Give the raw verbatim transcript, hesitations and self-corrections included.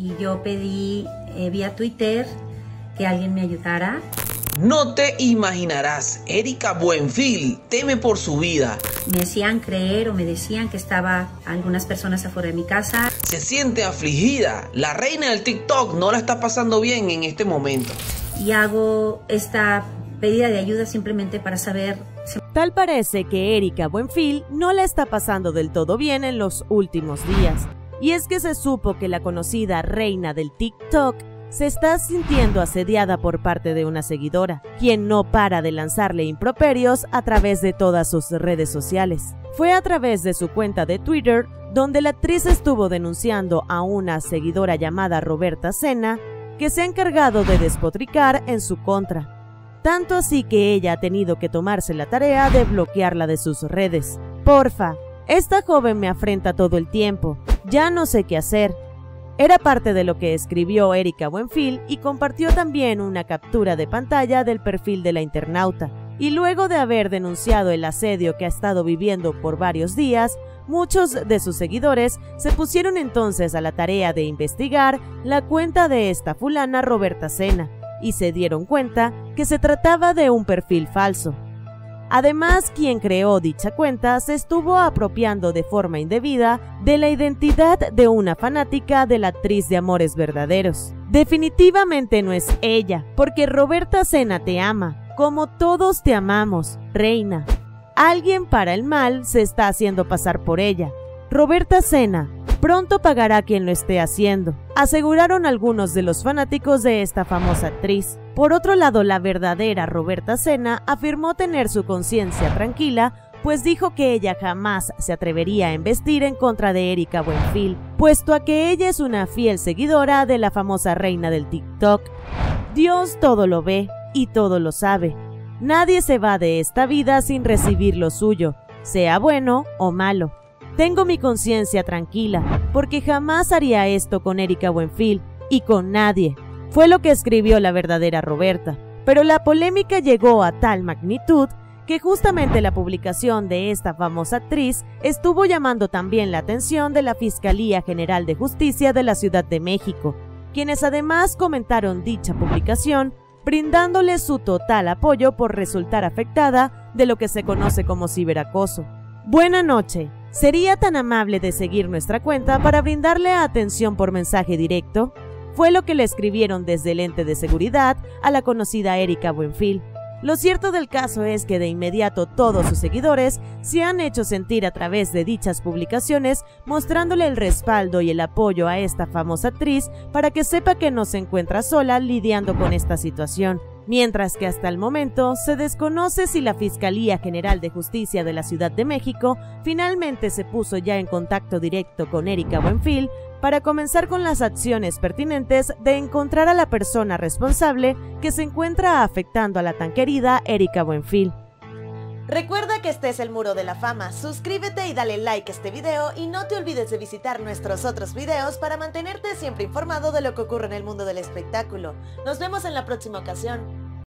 y yo pedí eh, vía Twitter que alguien me ayudara. No te imaginarás, Erika Buenfil teme por su vida. Me hacían creer o me decían que estaba algunas personas afuera de mi casa. Se siente afligida. La reina del TikTok no la está pasando bien en este momento. Y hago esta pedida de ayuda simplemente para saber... Si... Tal parece que Erika Buenfil no la está pasando del todo bien en los últimos días. Y es que se supo que la conocida reina del TikTok se está sintiendo asediada por parte de una seguidora, quien no para de lanzarle improperios a través de todas sus redes sociales. Fue a través de su cuenta de Twitter donde la actriz estuvo denunciando a una seguidora llamada Roberta Cena, que se ha encargado de despotricar en su contra. Tanto así que ella ha tenido que tomarse la tarea de bloquearla de sus redes. Porfa, esta joven me afrenta todo el tiempo, ya no sé qué hacer. Era parte de lo que escribió Erika Buenfil y compartió también una captura de pantalla del perfil de la internauta. Y luego de haber denunciado el asedio que ha estado viviendo por varios días, muchos de sus seguidores se pusieron entonces a la tarea de investigar la cuenta de esta fulana Roberta Cena y se dieron cuenta que se trataba de un perfil falso. Además, quien creó dicha cuenta se estuvo apropiando de forma indebida de la identidad de una fanática de la actriz de Amores Verdaderos. Definitivamente no es ella, porque Roberta Cena te ama, como todos te amamos, reina. Alguien para el mal se está haciendo pasar por ella. Roberta Cena pronto pagará quien lo esté haciendo, aseguraron algunos de los fanáticos de esta famosa actriz. Por otro lado, la verdadera Roberta Cena afirmó tener su conciencia tranquila, pues dijo que ella jamás se atrevería a embestir en contra de Erika Buenfil, puesto a que ella es una fiel seguidora de la famosa reina del TikTok. Dios todo lo ve y todo lo sabe. Nadie se va de esta vida sin recibir lo suyo, sea bueno o malo. Tengo mi conciencia tranquila, porque jamás haría esto con Erika Buenfil y con nadie. Fue lo que escribió la verdadera Roberta, pero la polémica llegó a tal magnitud que justamente la publicación de esta famosa actriz estuvo llamando también la atención de la Fiscalía General de Justicia de la Ciudad de México, quienes además comentaron dicha publicación, brindándole su total apoyo por resultar afectada de lo que se conoce como ciberacoso. Buena noche. ¿Sería tan amable de seguir nuestra cuenta para brindarle atención por mensaje directo? Fue lo que le escribieron desde el ente de seguridad a la conocida Erika Buenfil. Lo cierto del caso es que de inmediato todos sus seguidores se han hecho sentir a través de dichas publicaciones, mostrándole el respaldo y el apoyo a esta famosa actriz para que sepa que no se encuentra sola lidiando con esta situación. Mientras que hasta el momento se desconoce si la Fiscalía General de Justicia de la Ciudad de México finalmente se puso ya en contacto directo con Erika Buenfil para comenzar con las acciones pertinentes de encontrar a la persona responsable que se encuentra afectando a la tan querida Erika Buenfil. Recuerda que este es el Muro de la Fama, suscríbete y dale like a este video y no te olvides de visitar nuestros otros videos para mantenerte siempre informado de lo que ocurre en el mundo del espectáculo. Nos vemos en la próxima ocasión.